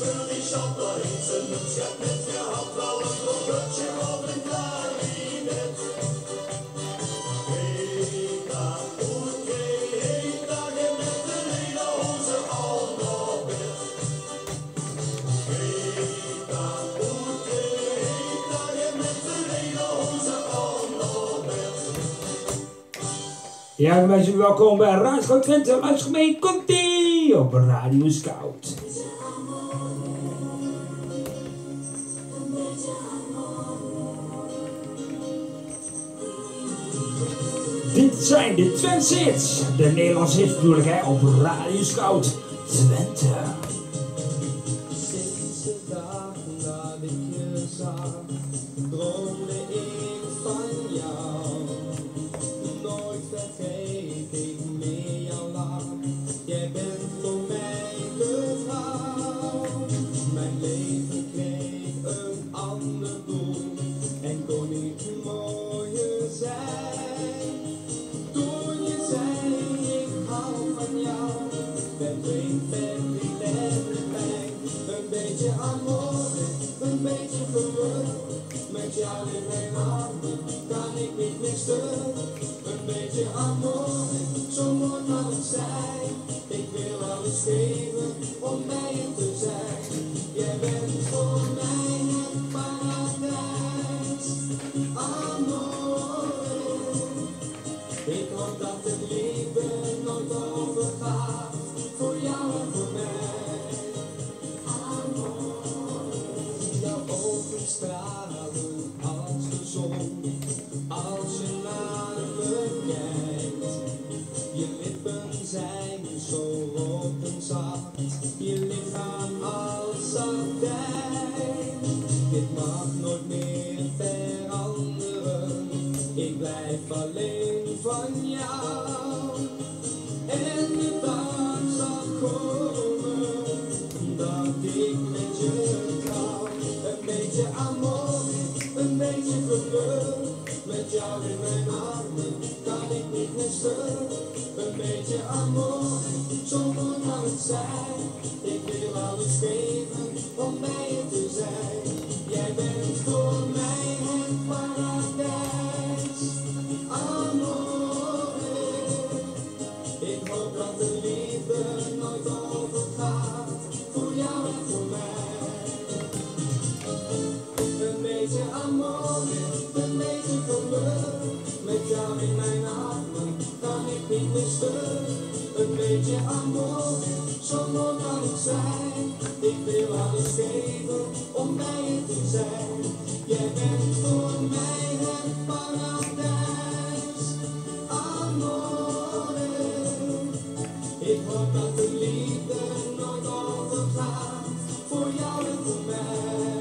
Ja, we wensen u welkom bij Radio Twente. Luistergemeen, komt-ie op Radio Scout. Dit zijn de Twentse hits. De Nederlandse hits natuurlijk, hè, op Radio Scout Twente. Sinds de dag dat ik je zag, droomde ik van jou. Nooit vergeet ik meer jouw lach. Jij bent voor mij de vrouw. Mijn leven kreeg een ander doel en kon niet mooier zijn. Toen je zei ik hou van jou, werd ik bij. Een beetje amore, een beetje geluk. Met jou in mijn armen kan ik niet meer stuk. Een beetje amore, zo mooi kan het zijn. Ik wil alles geven om bij je te zijn. Jij bent voor mij het paradijs. Amore, ik hoop dat het liefde nooit overgaat. Voor jou en voor mij. Jouw ogen stralen als de zon, als je naar me kijkt. Je lippen zijn zo rot en zacht, je lichaam als satijn. Dit mag nooit meer veranderen, ik blijf alleen van jou. En de dag zal komen dat ik met je trouw. Een beetje amor, een beetje geluk. Met jou in mijn armen kan ik niet meer stuk. Een beetje amor, zo mooi kan het zijn. Ik wil alles geven om bij je te zijn. Jij bent voor mij het paradijs. Amore, ik hoop dat de liefde nooit overgaat. Voor jou en voor mij. Een beetje amor, een beetje geluk. Met jou in mijn armen kan ik niet meer stuk. Een beetje amor, zo mooi kan het zijn. Ik wil alles geven om bij je te zijn. Jij bent voor mij het paradijs. Amore, ik hoop dat de liefde nooit overgaat. Voor jou en voor mij.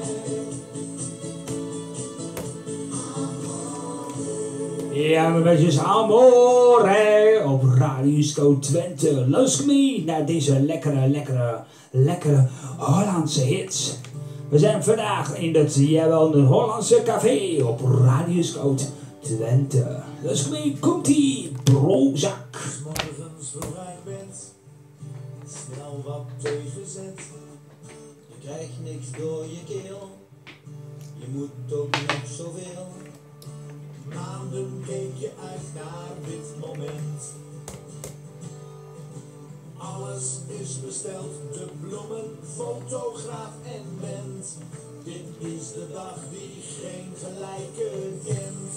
Ja, we wensen amore op Radio Scout Twente. Luister mee naar deze lekkere Hollandse hits. We zijn vandaag in het Hollandse café op Radio Scout Twente. Luister mee, komt-ie, brozak. Morgens verwaard bent, snel wat thee zet. Je krijgt niks door je keel, je moet ook nog zoveel. Maanden keek je uit naar dit moment. Alles is besteld, de bloemen, fotograaf en band. Dit is de dag die geen gelijke kent.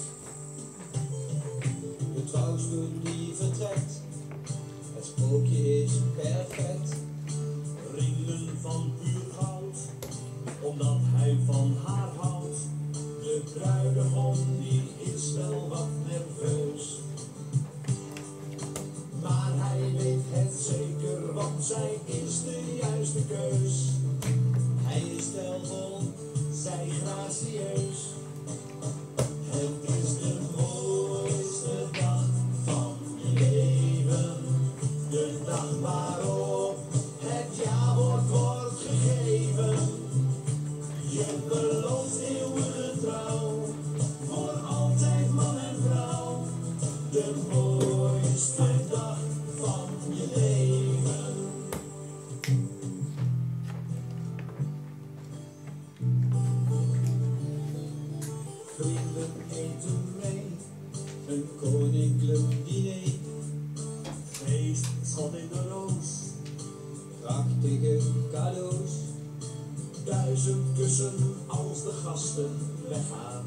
De trouwstoet die vertrekt, het sprookje is perfect. Ringen van puur goud, omdat hij van haar houdt. De bruidegom die is wel wat nerveus, maar hij weet het zeker, want zij is de juiste keus. Hij is stijlvol, zij gracieus. Het is de mooiste dag van je leven, de dag waarop het ja-woord wordt gegeven. Je belooft eeuwige trouw, voor altijd man en vrouw. De mooiste dag van je leven. prachtige cadeaus. 1000 kussen als de gasten weggaan.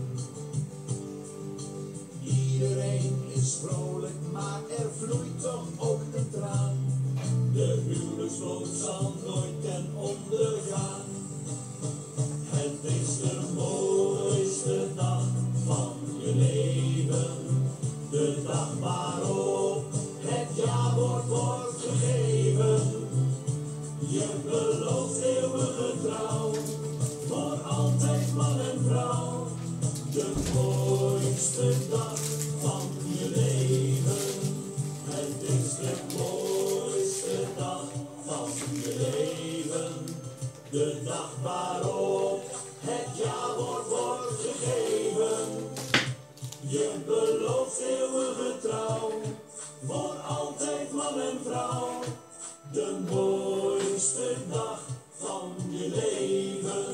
Iedereen is vrolijk, maar er vloeit toch ook een traan. De huwelijksvloot zal nooit ten onder gaan. Het is de mooiste dag van je leven. De dag waarop het ja-woord wordt gegeven. Je belooft eeuwige trouw, voor altijd man en vrouw. De mooiste dag van je leven. Het is de mooiste dag van je leven. De dag waarop het ja-woord wordt gegeven. Je belooft eeuwige trouw, voor altijd man en vrouw. De mooiste dag van je leven.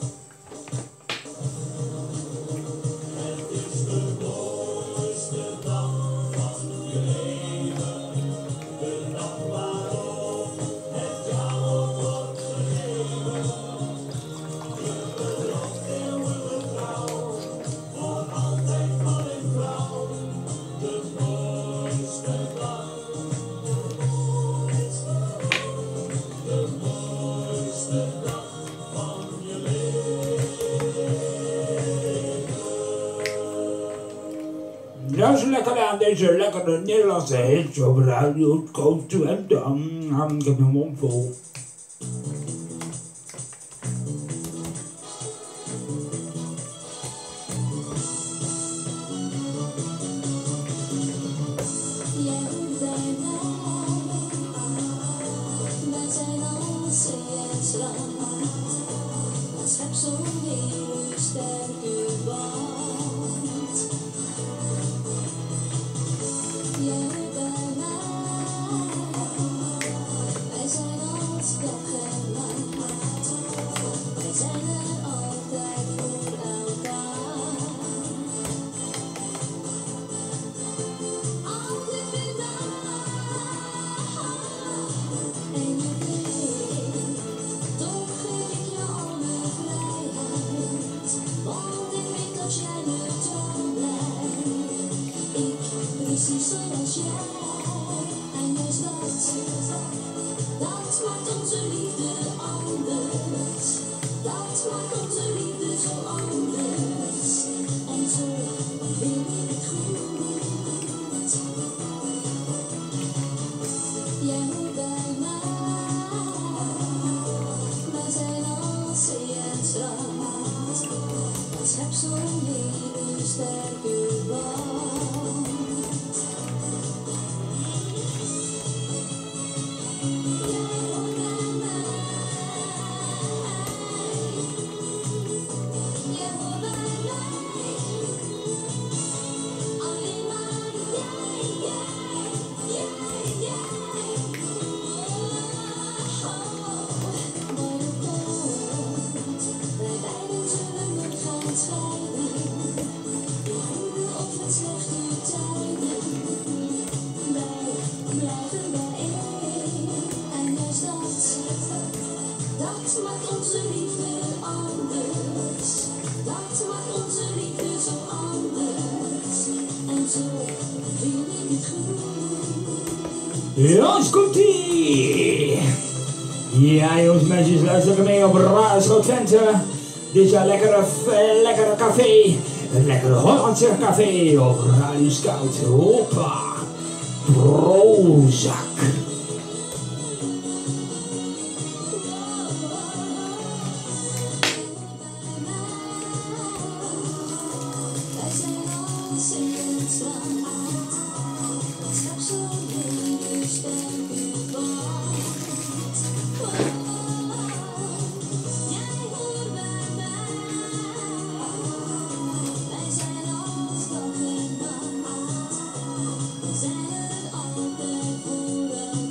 Het is de mooiste dag van je leven. De dag waarop het ja-woord wordt gegeven. Je belooft eeuwige trouw, voor altijd man en vrouw. De mooiste dag. De mooiste dag van je leven. Nou, zo lekker aan deze lekkere Nederlandse hits op Radio Coast Twente. Ik heb mijn mond vol. Wij zijn al sinds lang. Het heb zo'n hele sterke band. Jij bij mij. Wij zijn als dag en nacht. Wij zijn er altijd voor elkaar. Als ik weer en je weet, toch geef ik je al mijn vrijheid. Want ik weet dat jij me trouw blijft. Ik, precies zoals jij. En juist dat maakt onze liefde anders. Dat maakt onze liefde zo anders. En zo wil ik het goed. Jij moet bij mij. Wij zijn als zee en strand. Ik heb zo'n hele sterke band. Jij hoort bij mij. Jij hoort bij mij. Alleen maar jij. Mooi komt, wij beiden zullen nooit gaan scheiden. In goede of met slechte tijden. Wij blijven bijeen. En juist dat maakt onze liefde anders. Dat maakt onze liefde zo anders. En zo wil ik het goed. Jongens, komt-ie! Ja, jongens, meisjes, luisteren mee op Radio Twente. Dit is een lekkere café. Een lekkere Hollandse café op Radio Scout. Hoppa! Prozac. Wij zijn als zee en strand. Ik heb zo'n hele sterke band. Jij hoort bij mij. Wij zijn als dag en nacht. We zijn er altijd voor elkaar.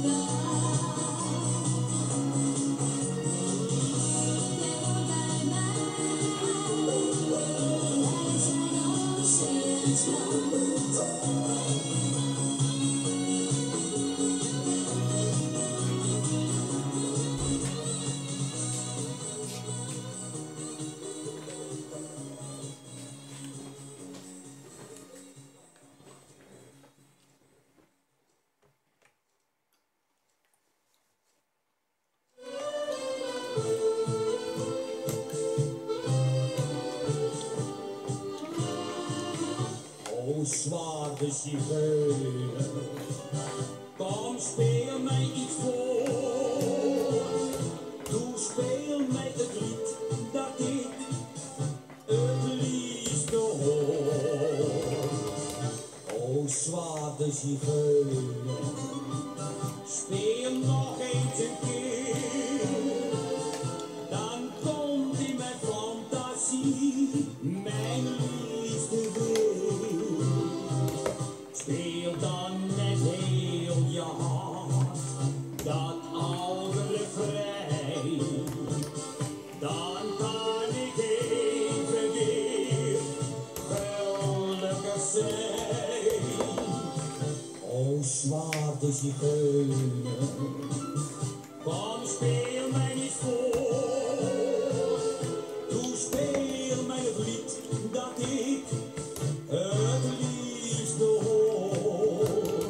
zwarte zigeuner. Kom, speel mij iets voor. Doe, speel mij het lied dat ik het liefste hoor. O zwarte zigeuner, speel nog eens een keer. Dan komt in mijn fantasie mijn liefde weer. Speel dan met heel je hart dat oude refrein. Dan kan ik even weer gelukkig zijn. O zwarte zigeuner, kom speel mij niet voor. Doe speel mij het lied dat ik het liefste hoor.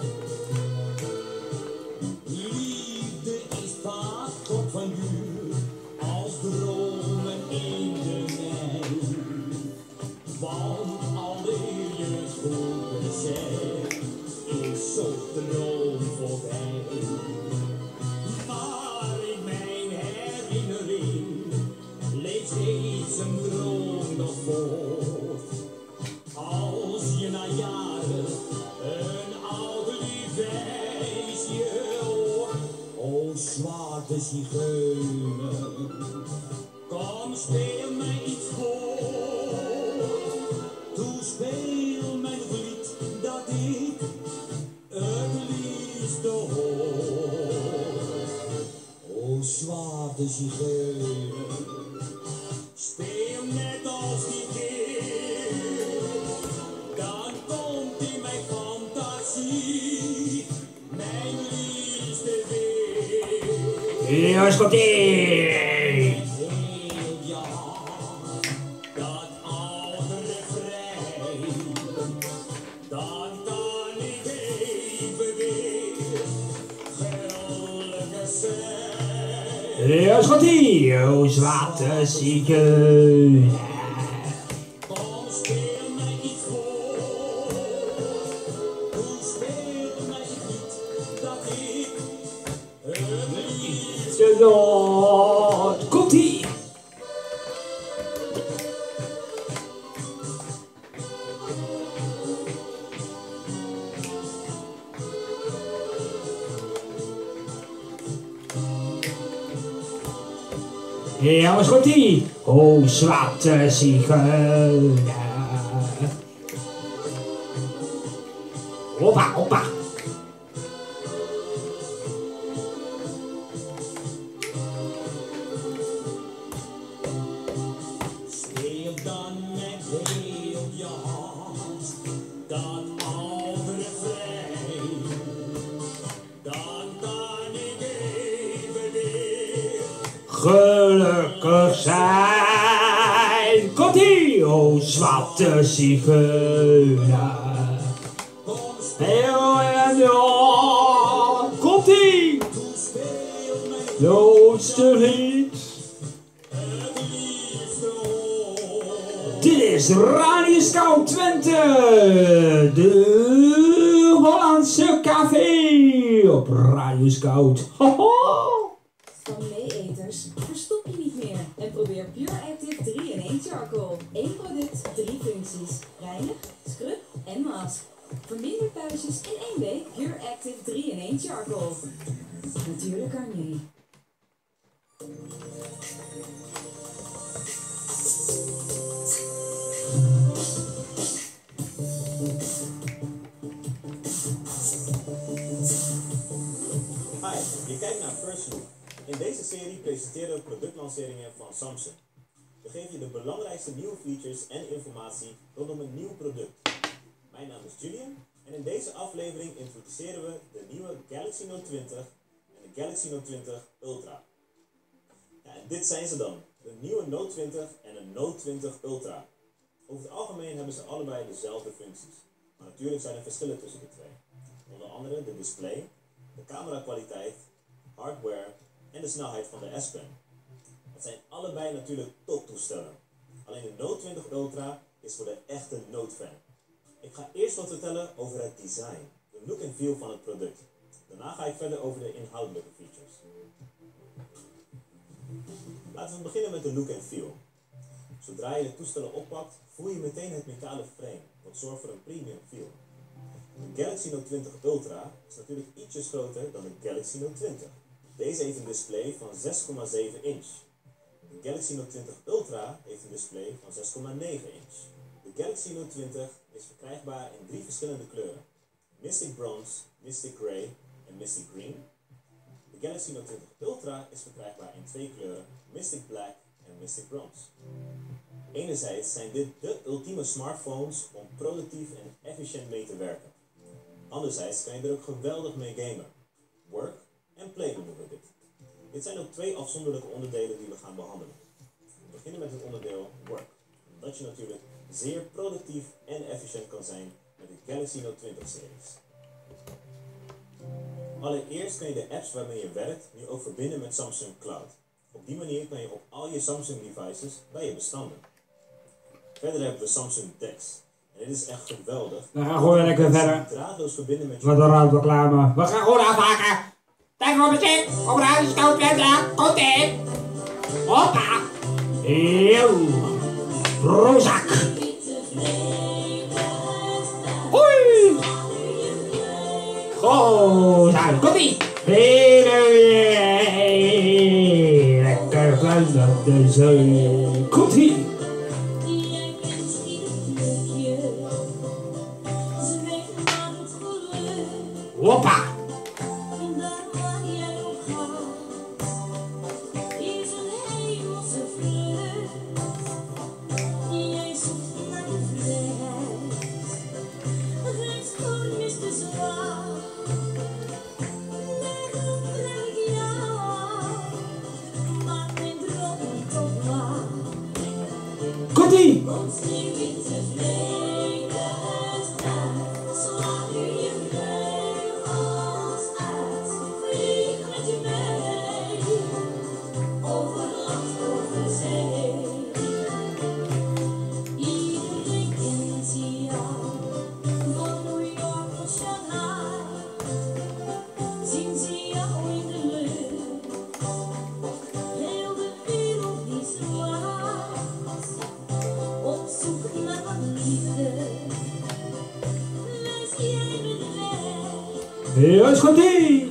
Liefde is vaak kort van duur als dromen in de mei. Want alleen je het goed bezet is zo droom voorbij. Maar in mijn herinnering leeft steeds een droom nog voort. Als je na jaren een oud lief wijsje hoort. O zwarte zigeuner, kom speel mij iets voor. Doe speel mij het lied dat ik het liefste hoor. O zwarte zigeuner, speel net als die keer. Dan komt in mijn fantasie mijn liefste weer. Jongens, komt ie! Heel je hart, dat oude refrein. Dan kan ik even weer gelukkig zijn. Jongens, komt ie! O zwarte zigeuner. Kom, speel mij iets voor. Doe, speel mij het lied dat ik het liefste Lord, komt ie! Jongens, komt ie! O zwarte zigeuner. Hoppa, hoppa! Speel dan met heel je hart dat oude refrein. Dan kan ik even weer Gelukkig zijn! Komt ie! O zwarte zigeuner. kom Heel en ja, komt ie! speel mij Loodste lied. het liefste hoor. Dit is Radio Scout Twente, de Hollandse café op Radio Scout. Hoho! Van mee-eters, verstop je niet meer en probeer Pure Active 3-in-1 Charcoal. 1 product, 3 functies. Reinig, scrub en mask. Verminder puistjes in 1 week Pure Active 3-in-1 Charcoal. Natuurlijk Garnier. Hi, je kijkt naar First Look. In deze serie presenteren we productlanceringen van Samsung. We geven je de belangrijkste nieuwe features en informatie rondom een nieuw product. Mijn naam is Julian en in deze aflevering introduceren we de nieuwe Galaxy Note 20 en de Galaxy Note 20 Ultra. Ja, en dit zijn ze dan, de nieuwe Note 20 en een Note 20 Ultra. Over het algemeen hebben ze allebei dezelfde functies, maar natuurlijk zijn er verschillen tussen de twee. Onder andere de display, de camerakwaliteit, hardware en de snelheid van de S Pen. Het zijn allebei natuurlijk toptoestellen. Alleen de Note 20 Ultra is voor de echte Note-fan. Ik ga eerst wat vertellen over het design, de look en feel van het product. Daarna ga ik verder over de inhoudelijke features. Laten we beginnen met de look en feel. Zodra je de toestellen oppakt, voel je meteen het metalen frame, wat zorgt voor een premium feel. De Galaxy Note 20 Ultra is natuurlijk ietsjes groter dan de Galaxy Note 20. Deze heeft een display van 6,7 inch. De Galaxy Note 20 Ultra heeft een display van 6,9 inch. De Galaxy Note 20 is verkrijgbaar in 3 verschillende kleuren: Mystic Bronze, Mystic Grey en Mystic Green. De Galaxy Note 20 Ultra is verkrijgbaar in 2 kleuren: Mystic Black en Mystic Bronze. Enerzijds zijn dit de ultieme smartphones om productief en efficiënt mee te werken. Anderzijds kan je er ook geweldig mee gamen. Work en play noemen we dit. Dit zijn ook 2 afzonderlijke onderdelen die we gaan behandelen. We beginnen met het onderdeel Work, omdat je natuurlijk zeer productief en efficiënt kan zijn met de Galaxy Note 20 series. Allereerst kan je de apps waarmee je werkt nu ook verbinden met Samsung Cloud. Op die manier kan je op al je Samsung devices bij je bestanden. Verder hebben we Samsung DeX. En dit is echt geweldig. We gaan gewoon lekker verder. Draadloos verbinden met je... Wat een radioreclame. We gaan gewoon afhaken. Tijd voor muziek. Op Radio Scout Twente. Komt in. Hoppa. Yo. Rozak. Hoi. Goed. Komt-ie. Lekker klein op de zee. Komt-ie. Hoppa! Komt-ie! Juist komt-ie!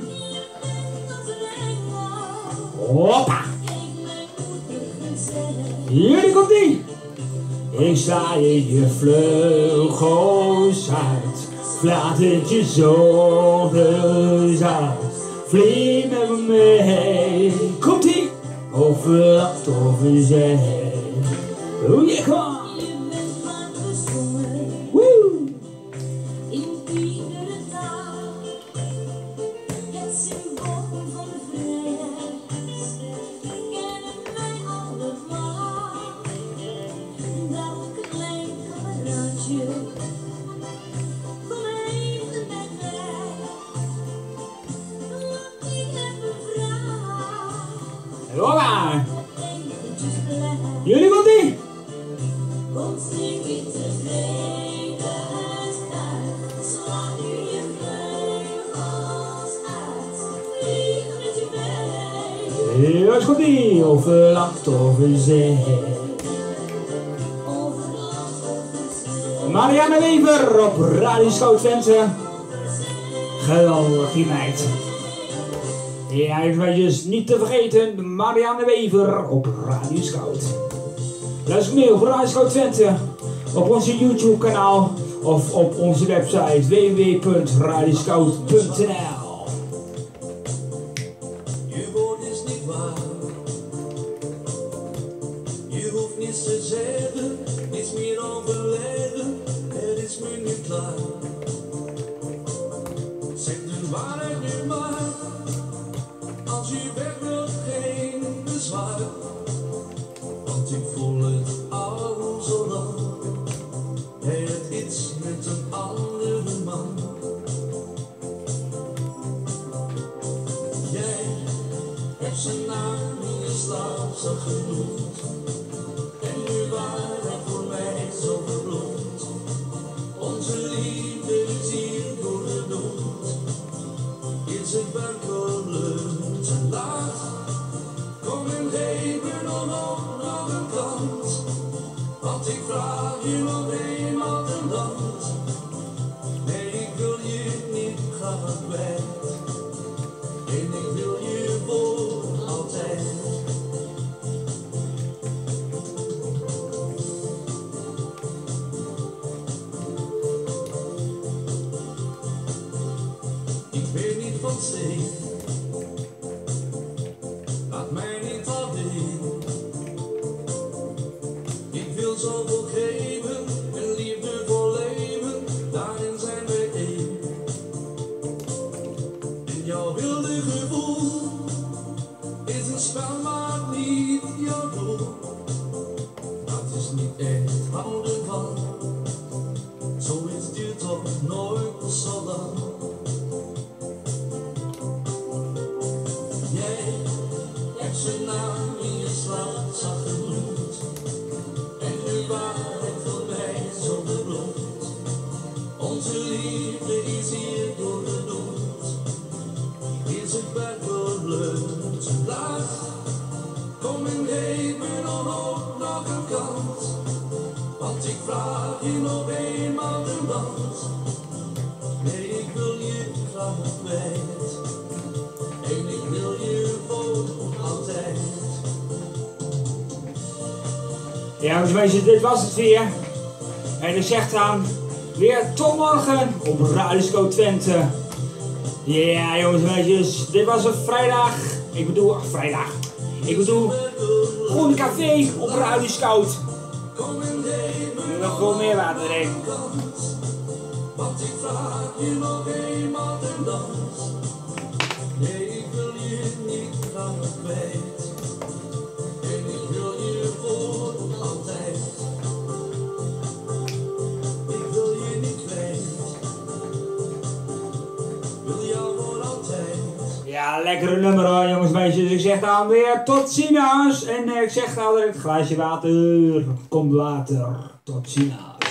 Hoppa! Hier komt-ie! Ik sla in je vleugels uit, fladdert je zolders uit, vlieg met me mee. Komt-ie! Over land, over zee. Oh yeah, come on! Hoppa! Jullie komt ie! Juist komt ie! Over land, over zee. Marianne Wever op Radio Scout Twente. Geweldig die meid. Ja, eventjes niet te vergeten, Marianne Wever op Radio Scout. Luister mee op Radio Scout Twente, op onze YouTube kanaal of op onze website www.radioscout.nl. Je woord is niet waar. Je hoeft niets te zeggen, niets meer overleggen. Het is nu niet klaar. Zeg de waarheid nu maar. Als je weg wilt, geen bezwaar. Want ik voel het al zo lang. Hij heeft iets met een andere man. Jij hebt zijn naam in je slaap zo genoemd. En nu waren voor mij zo verbloemd. Onze van zee. Laat mij niet alleen. Ik wil zoveel geven en liefde voor leven, daarin zijn we één. En jouw wilde gevoel is een spel, maar niet jouw doel. Dat is niet echt houden van, zoiets duurt toch nooit zo lang. Jij hebt zijn naam in je slaap zacht genoemd, en nu waarheid voor mij zonder bloed. Onze liefde is hier doorgenoemd, is het werkelijk te laat? Kom en geef me nog een kans, want ik vraag je nog eenmaal de dans. Nee, ik wil je graag nog kwijt, en ik wil je voor altijd. Ja, jongens en meisjes, dit was het weer. En ik zeg dan weer tot morgen op Radio Twente. Ja, jongens en meisjes, dit was een vrijdag. Ik bedoel, vrijdag. Ik bedoel, Groene Café op Radio Scout. Nog veel meer water erin. Want ik vraag je nog eenmaal de dans. Nee, ik wil je niet graag kwijt, en ik wil je voor altijd. Ik wil je niet kwijt, wil jou voor altijd. Ja, lekkere nummer hoor, jongens en meisjes. Ik zeg dan weer tot ziens. En ik zeg altijd, glaasje water komt later. Tot ziens.